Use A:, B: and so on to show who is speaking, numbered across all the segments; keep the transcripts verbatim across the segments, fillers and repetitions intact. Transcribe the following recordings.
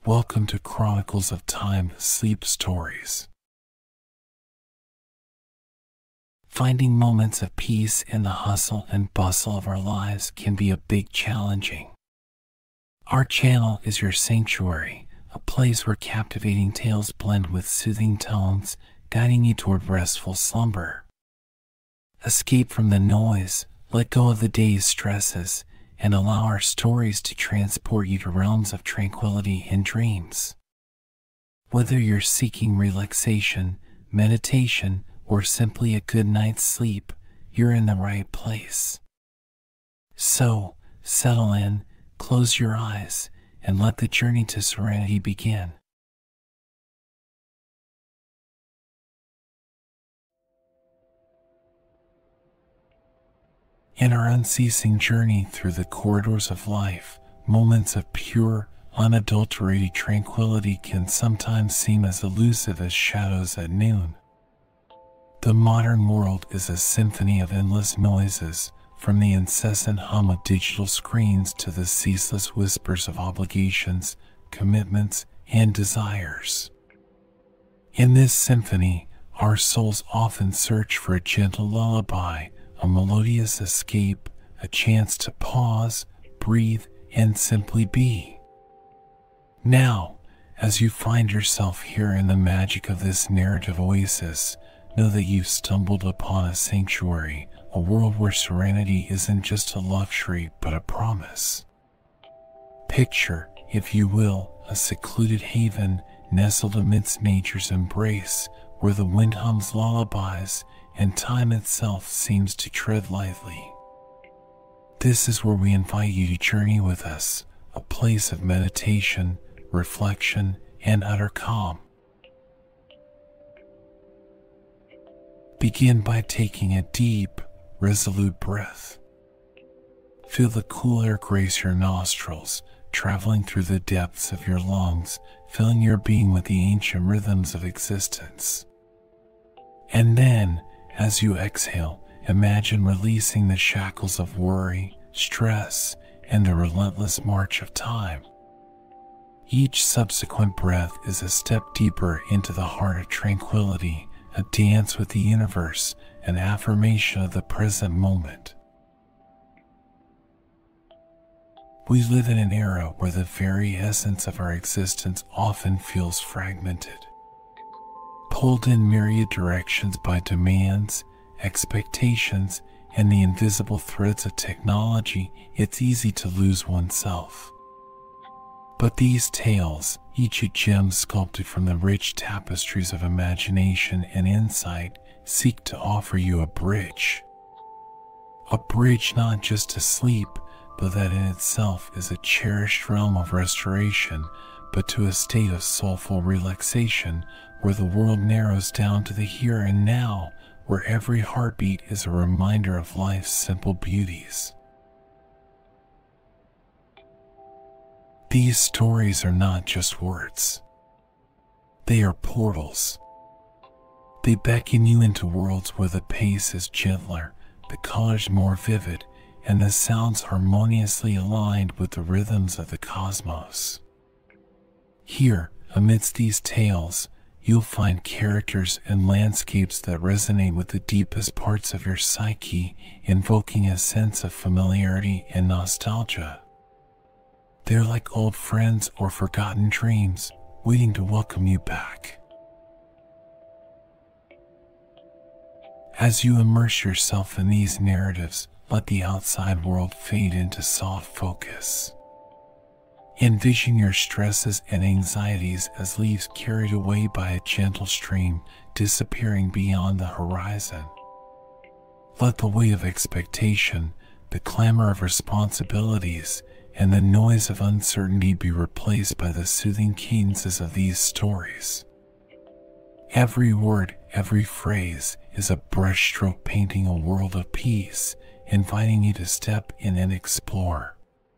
A: Welcome to Chronicles of Time Sleep Stories. Finding moments of peace in the hustle and bustle of our lives can be a bit challenging. Our channel is your sanctuary, a place where captivating tales blend with soothing tones, guiding you toward restful slumber. Escape from the noise, let go of the day's stresses, and allow our stories to transport you to realms of tranquility and dreams. Whether you're seeking relaxation, meditation, or simply a good night's sleep, you're in the right place. So, settle in, close your eyes, and let the journey to serenity begin. In our unceasing journey through the corridors of life, moments of pure, unadulterated tranquility can sometimes seem as elusive as shadows at noon. The modern world is a symphony of endless noises, from the incessant hum of digital screens to the ceaseless whispers of obligations, commitments, and desires. In this symphony, our souls often search for a gentle lullaby, a melodious escape, a chance to pause, breathe, and simply be. Now, as you find yourself here in the magic of this narrative oasis, know that you've stumbled upon a sanctuary, a world where serenity isn't just a luxury but a promise. Picture, if you will, a secluded haven nestled amidst nature's embrace, where the wind hums lullabies and time itself seems to tread lightly. This is where we invite you to journey with us, a place of meditation, reflection, and utter calm. Begin by taking a deep, resolute breath. Feel the cool air grace your nostrils, traveling through the depths of your lungs, filling your being with the ancient rhythms of existence. And then, as you exhale, imagine releasing the shackles of worry, stress, and the relentless march of time. Each subsequent breath is a step deeper into the heart of tranquility, a dance with the universe, an affirmation of the present moment. We live in an era where the very essence of our existence often feels fragmented. Pulled in myriad directions by demands, expectations, and the invisible threads of technology, it's easy to lose oneself. But these tales, each a gem sculpted from the rich tapestries of imagination and insight, seek to offer you a bridge. A bridge not just to sleep, but that in itself is a cherished realm of restoration, but to a state of soulful relaxation, where the world narrows down to the here and now, where every heartbeat is a reminder of life's simple beauties. These stories are not just words. They are portals. They beckon you into worlds where the pace is gentler, the colors more vivid, and the sounds harmoniously aligned with the rhythms of the cosmos. Here, amidst these tales, you'll find characters and landscapes that resonate with the deepest parts of your psyche, invoking a sense of familiarity and nostalgia. They're like old friends or forgotten dreams, waiting to welcome you back. As you immerse yourself in these narratives, let the outside world fade into soft focus. Envision your stresses and anxieties as leaves carried away by a gentle stream, disappearing beyond the horizon. Let the weight of expectation, the clamor of responsibilities, and the noise of uncertainty be replaced by the soothing cadences of these stories. Every word, every phrase is a brushstroke painting a world of peace, inviting you to step in and explore.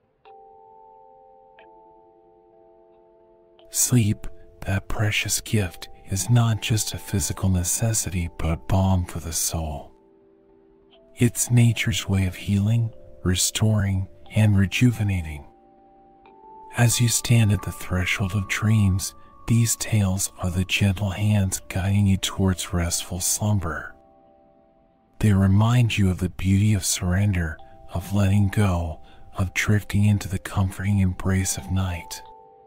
A: Sleep, that precious gift, is not just a physical necessity but a balm for the soul. It's nature's way of healing, restoring, and rejuvenating. As you stand at the threshold of dreams, these tales are the gentle hands guiding you towards restful slumber. They remind you of the beauty of surrender, of letting go, of drifting into the comforting embrace of night.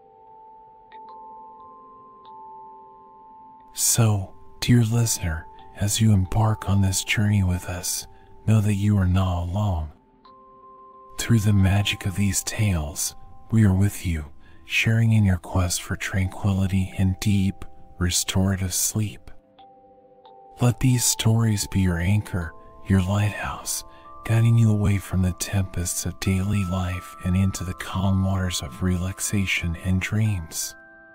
A: So, dear listener, as you embark on this journey with us, know that you are not alone. Through the magic of these tales, we are with you, sharing in your quest for tranquility and deep, restorative sleep. Let these stories be your anchor, your lighthouse, guiding you away from the tempests of daily life and into the calm waters of relaxation and dreams.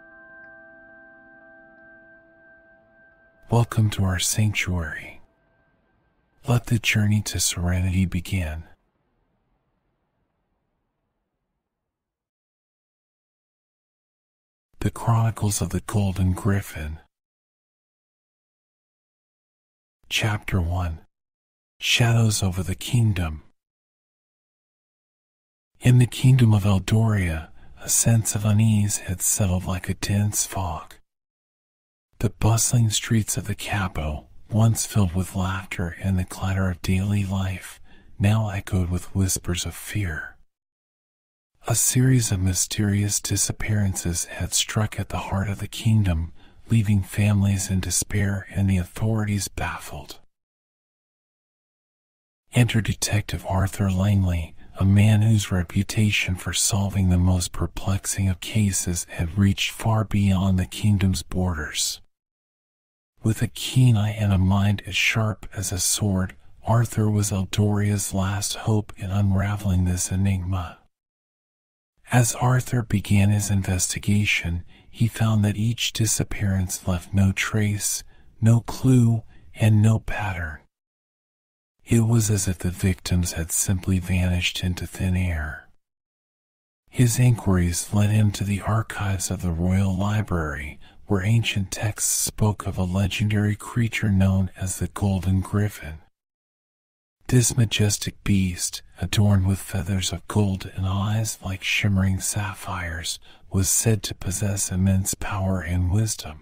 A: Welcome to our sanctuary. Let the journey to serenity begin. The Chronicles of the Golden Griffin. Chapter one. Shadows over the Kingdom. In the kingdom of Eldoria, a sense of unease had settled like a dense fog. The bustling streets of the capital, once filled with laughter and the clatter of daily life, now echoed with whispers of fear. A series of mysterious disappearances had struck at the heart of the kingdom, leaving families in despair and the authorities baffled. Enter Detective Arthur Langley, a man whose reputation for solving the most perplexing of cases had reached far beyond the kingdom's borders. With a keen eye and a mind as sharp as a sword, Arthur was Eldoria's last hope in unraveling this enigma. As Arthur began his investigation, he found that each disappearance left no trace, no clue, and no pattern. It was as if the victims had simply vanished into thin air. His inquiries led him to the archives of the Royal Library, where ancient texts spoke of a legendary creature known as the Golden Griffin. This majestic beast, adorned with feathers of gold and eyes like shimmering sapphires, was said to possess immense power and wisdom.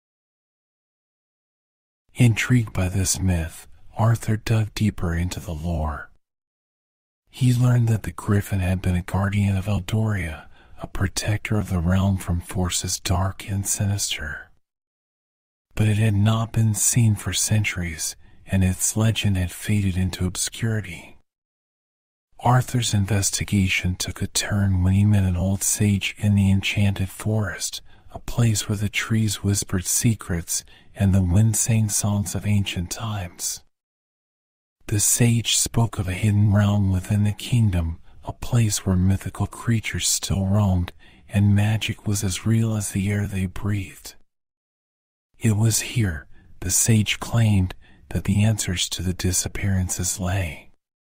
A: Intrigued by this myth, Arthur dug deeper into the lore. He learned that the Griffin had been a guardian of Eldoria, a protector of the realm from forces dark and sinister. But it had not been seen for centuries, and its legend had faded into obscurity. Arthur's investigation took a turn when he met an old sage in the Enchanted Forest, a place where the trees whispered secrets and the wind sang songs of ancient times. The sage spoke of a hidden realm within the kingdom, a place where mythical creatures still roamed, and magic was as real as the air they breathed. It was here, the sage claimed, that the answers to the disappearances lay.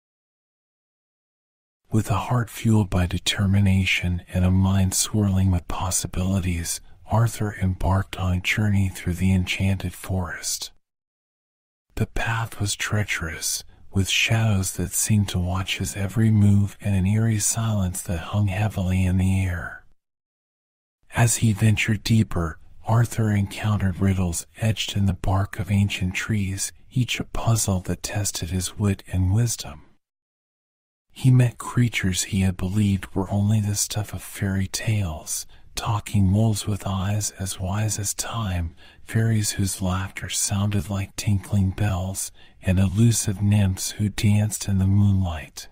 A: With a heart fueled by determination and a mind swirling with possibilities, Arthur embarked on a journey through the Enchanted Forest. The path was treacherous, with shadows that seemed to watch his every move and an eerie silence that hung heavily in the air. As he ventured deeper, Arthur encountered riddles etched in the bark of ancient trees, each a puzzle that tested his wit and wisdom. He met creatures he had believed were only the stuff of fairy tales, talking wolves with eyes as wise as time, fairies whose laughter sounded like tinkling bells, and elusive nymphs who danced in the moonlight.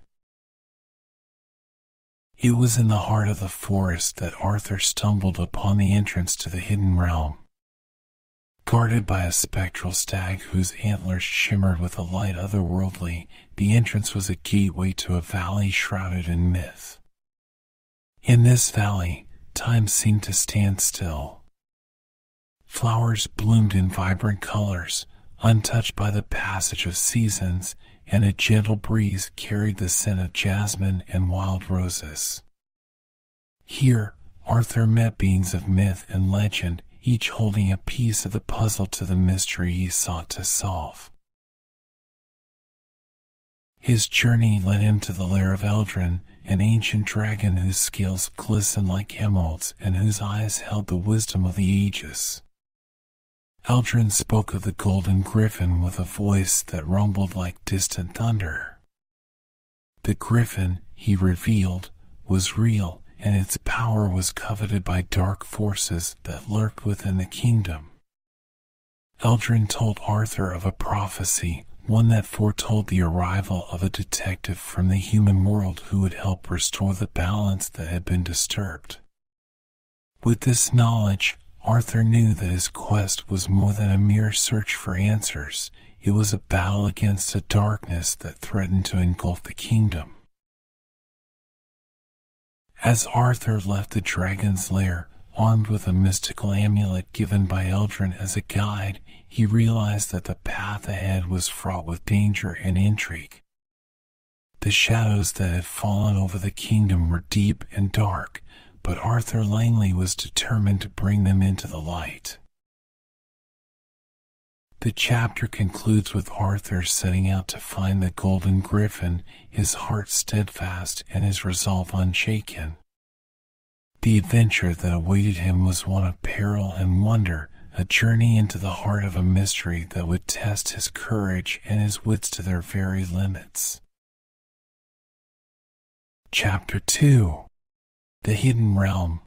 A: It was in the heart of the forest that Arthur stumbled upon the entrance to the hidden realm. Guarded by a spectral stag whose antlers shimmered with a light otherworldly, the entrance was a gateway to a valley shrouded in myth. In this valley, time seemed to stand still. Flowers bloomed in vibrant colors, untouched by the passage of seasons, and a gentle breeze carried the scent of jasmine and wild roses. Here, Arthur met beings of myth and legend, each holding a piece of the puzzle to the mystery he sought to solve. His journey led him to the lair of Eldrin, an ancient dragon whose scales glistened like emeralds and whose eyes held the wisdom of the ages. Eldrin spoke of the Golden Griffin with a voice that rumbled like distant thunder. The griffin, he revealed, was real, and its power was coveted by dark forces that lurked within the kingdom. Eldrin told Arthur of a prophecy, one that foretold the arrival of a detective from the human world who would help restore the balance that had been disturbed. With this knowledge, Arthur knew that his quest was more than a mere search for answers. It was a battle against a darkness that threatened to engulf the kingdom. As Arthur left the dragon's lair, armed with a mystical amulet given by Eldrin as a guide, he realized that the path ahead was fraught with danger and intrigue. The shadows that had fallen over the kingdom were deep and dark, but Arthur Langley was determined to bring them into the light. The chapter concludes with Arthur setting out to find the Golden Griffin, his heart steadfast and his resolve unshaken. The adventure that awaited him was one of peril and wonder, a journey into the heart of a mystery that would test his courage and his wits to their very limits. Chapter two. The Hidden Realm.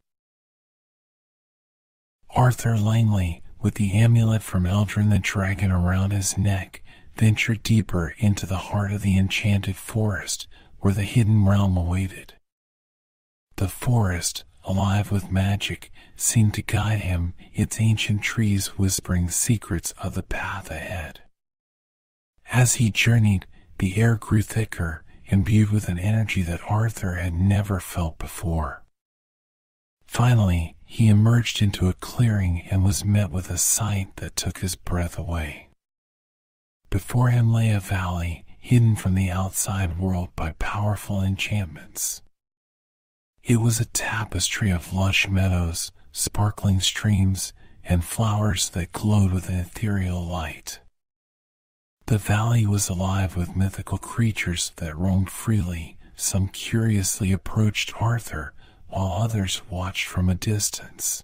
A: Arthur Langley, with the amulet from Eldrin the dragon around his neck, ventured deeper into the heart of the Enchanted Forest, where the Hidden Realm awaited. The forest, alive with magic, seemed to guide him, its ancient trees whispering secrets of the path ahead. As he journeyed, the air grew thicker, imbued with an energy that Arthur had never felt before. Finally, he emerged into a clearing and was met with a sight that took his breath away. Before him lay a valley, hidden from the outside world by powerful enchantments. It was a tapestry of lush meadows, sparkling streams, and flowers that glowed with an ethereal light. The valley was alive with mythical creatures that roamed freely. Some curiously approached Arthur, while others watched from a distance.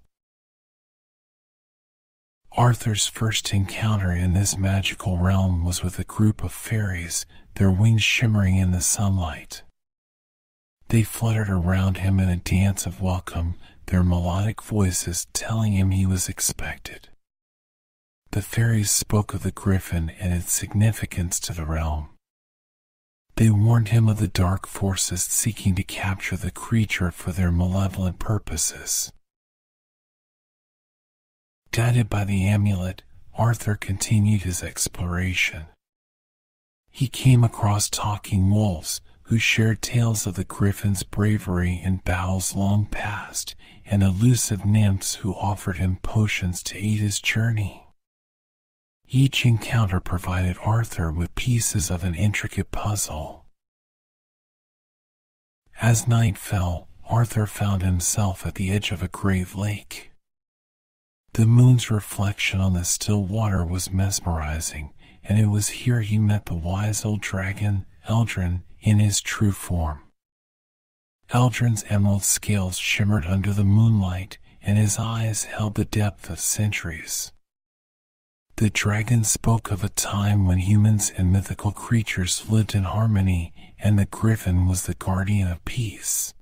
A: Arthur's first encounter in this magical realm was with a group of fairies, their wings shimmering in the sunlight. They fluttered around him in a dance of welcome, their melodic voices telling him he was expected. The fairies spoke of the griffin and its significance to the realm. They warned him of the dark forces seeking to capture the creature for their malevolent purposes. Guided by the amulet, Arthur continued his exploration. He came across talking wolves, who shared tales of the griffin's bravery in battles long past, and elusive nymphs who offered him potions to aid his journey. Each encounter provided Arthur with pieces of an intricate puzzle. As night fell, Arthur found himself at the edge of a great lake. The moon's reflection on the still water was mesmerizing, and it was here he met the wise old dragon, Eldrin, in his true form. Eldrin's emerald scales shimmered under the moonlight, and his eyes held the depth of centuries. The dragon spoke of a time when humans and mythical creatures lived in harmony, and the griffin was the guardian of peace.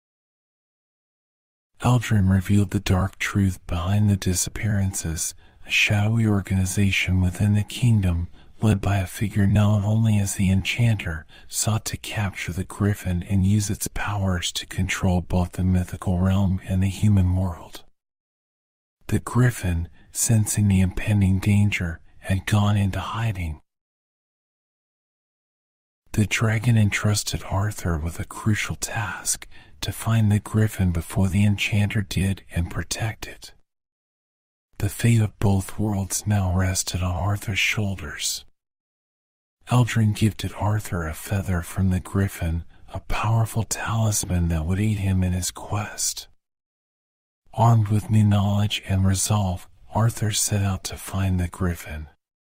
A: Eldrin revealed the dark truth behind the disappearances, a shadowy organization within the kingdom, led by a figure known only as the Enchanter, sought to capture the griffin and use its powers to control both the mythical realm and the human world. The griffin, sensing the impending danger, had gone into hiding. The dragon entrusted Arthur with a crucial task, to find the griffin before the enchanter did and protect it. The fate of both worlds now rested on Arthur's shoulders. Eldrin gifted Arthur a feather from the griffin, a powerful talisman that would aid him in his quest. Armed with new knowledge and resolve, Arthur set out to find the griffin.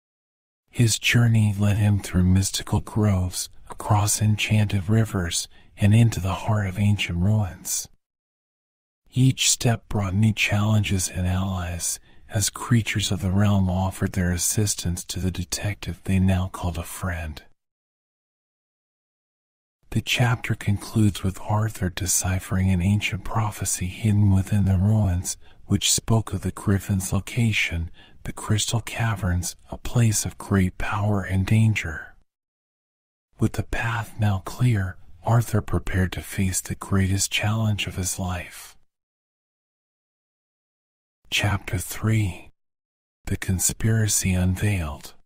A: His journey led him through mystical groves, across enchanted rivers, and into the heart of ancient ruins. Each step brought new challenges and allies, as creatures of the realm offered their assistance to the detective they now called a friend. The chapter concludes with Arthur deciphering an ancient prophecy hidden within the ruins, which spoke of the Griffin's location, the Crystal Caverns, a place of great power and danger. With the path now clear, Arthur prepared to face the greatest challenge of his life. Chapter three. The Conspiracy Unveiled.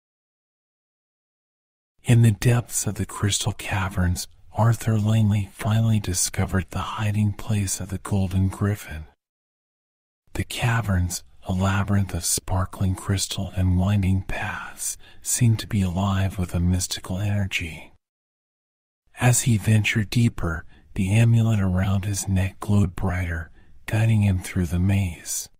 A: In the depths of the Crystal Caverns, Arthur Langley finally discovered the hiding place of the Golden Griffin. The caverns, a labyrinth of sparkling crystal and winding paths, seemed to be alive with a mystical energy. As he ventured deeper, the amulet around his neck glowed brighter, guiding him through the maze.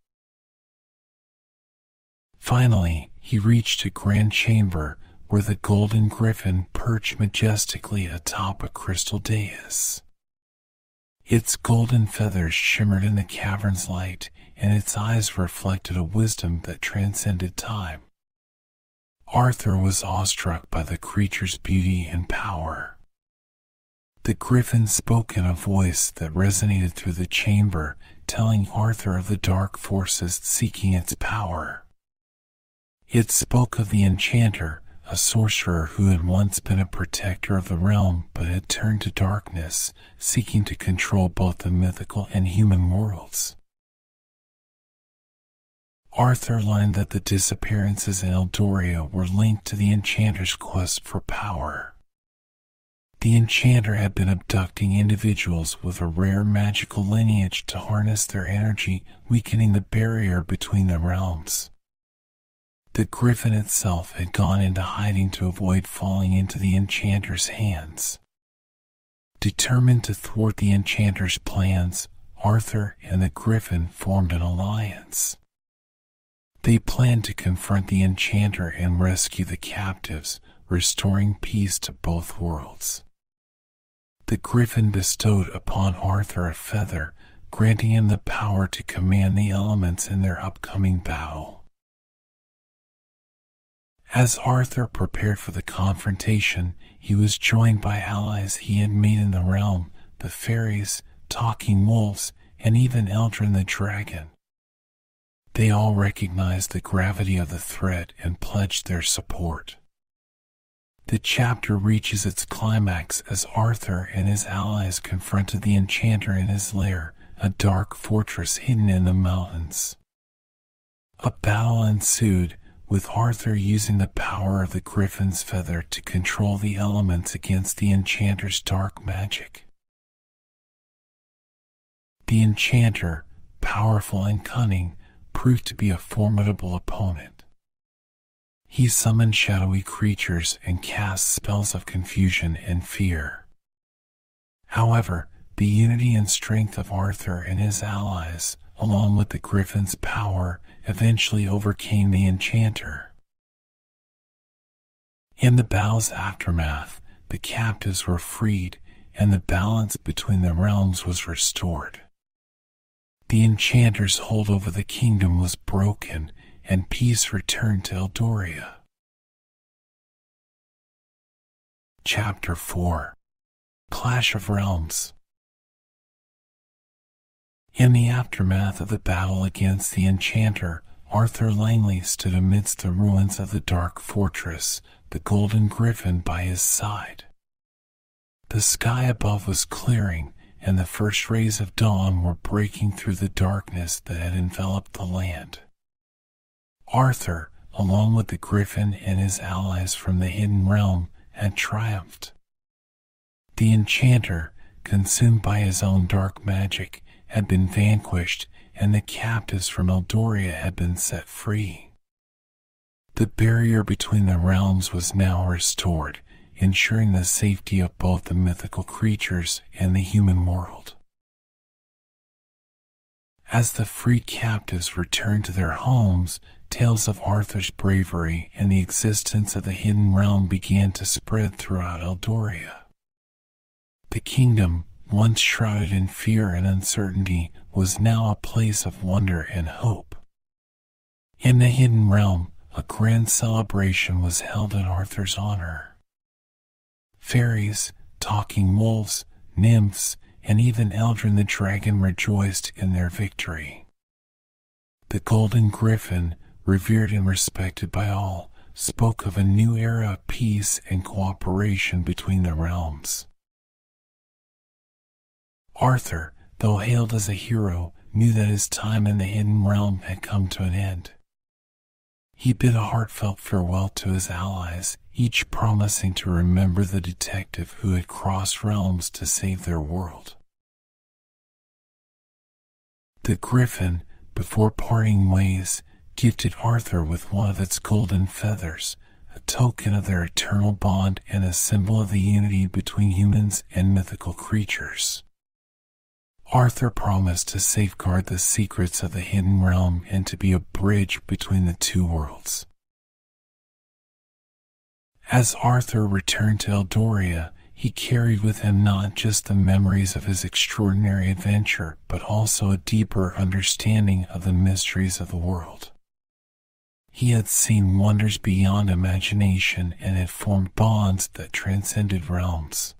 A: Finally, he reached a grand chamber where the Golden Griffin perched majestically atop a crystal dais. Its golden feathers shimmered in the cavern's light, and its eyes reflected a wisdom that transcended time. Arthur was awestruck by the creature's beauty and power. The griffin spoke in a voice that resonated through the chamber, telling Arthur of the dark forces seeking its power. It spoke of the enchanter, a sorcerer who had once been a protector of the realm but had turned to darkness, seeking to control both the mythical and human worlds. Arthur learned that the disappearances in Eldoria were linked to the enchanter's quest for power. The enchanter had been abducting individuals with a rare magical lineage to harness their energy, weakening the barrier between the realms. The griffin itself had gone into hiding to avoid falling into the enchanter's hands. Determined to thwart the enchanter's plans, Arthur and the griffin formed an alliance. They planned to confront the enchanter and rescue the captives, restoring peace to both worlds. The griffin bestowed upon Arthur a feather, granting him the power to command the elements in their upcoming battle. As Arthur prepared for the confrontation, he was joined by allies he had made in the realm, the fairies, talking wolves, and even Eldrin the dragon. They all recognized the gravity of the threat and pledged their support. The chapter reaches its climax as Arthur and his allies confronted the enchanter in his lair, a dark fortress hidden in the mountains. A battle ensued, with Arthur using the power of the griffin's feather to control the elements against the enchanter's dark magic. The enchanter, powerful and cunning, proved to be a formidable opponent. He summoned shadowy creatures and cast spells of confusion and fear. However, the unity and strength of Arthur and his allies, along with the griffin's power, eventually overcame the enchanter. In the battle's aftermath, the captives were freed, and the balance between the realms was restored. The enchanter's hold over the kingdom was broken, and peace returned to Eldoria. Chapter four. Clash of Realms. In the aftermath of the battle against the enchanter, Arthur Langley stood amidst the ruins of the dark fortress, the Golden Griffin by his side. The sky above was clearing, and the first rays of dawn were breaking through the darkness that had enveloped the land. Arthur, along with the griffin and his allies from the hidden realm, had triumphed. The enchanter, consumed by his own dark magic, had been vanquished, and the captives from Eldoria had been set free. The barrier between the realms was now restored, ensuring the safety of both the mythical creatures and the human world. As the free captives returned to their homes, tales of Arthur's bravery and the existence of the hidden realm began to spread throughout Eldoria. The kingdom, once shrouded in fear and uncertainty, was now a place of wonder and hope. In the Hidden Realm, a grand celebration was held in Arthur's honor. Fairies, talking wolves, nymphs, and even Eldrin the dragon rejoiced in their victory. The Golden Griffin, revered and respected by all, spoke of a new era of peace and cooperation between the realms. Arthur, though hailed as a hero, knew that his time in the Hidden Realm had come to an end. He bid a heartfelt farewell to his allies, each promising to remember the detective who had crossed realms to save their world. The Griffin, before parting ways, gifted Arthur with one of its golden feathers, a token of their eternal bond and a symbol of the unity between humans and mythical creatures. Arthur promised to safeguard the secrets of the Hidden Realm and to be a bridge between the two worlds. As Arthur returned to Eldoria, he carried with him not just the memories of his extraordinary adventure, but also a deeper understanding of the mysteries of the world. He had seen wonders beyond imagination and had formed bonds that transcended realms.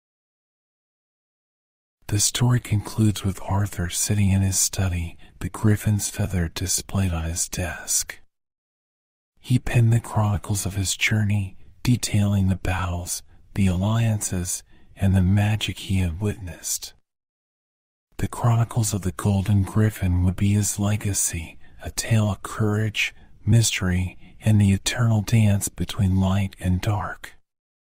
A: The story concludes with Arthur sitting in his study, the griffin's feather displayed on his desk. He penned the chronicles of his journey, detailing the battles, the alliances, and the magic he had witnessed. The Chronicles of the Golden Griffin would be his legacy, a tale of courage, mystery, and the eternal dance between light and dark.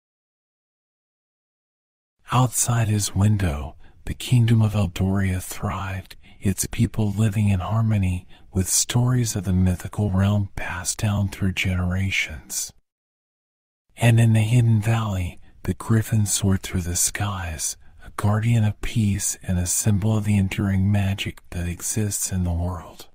A: Outside his window, the kingdom of Eldoria thrived, its people living in harmony with stories of the mythical realm passed down through generations. And in the Hidden Valley, the griffin soared through the skies, a guardian of peace and a symbol of the enduring magic that exists in the world.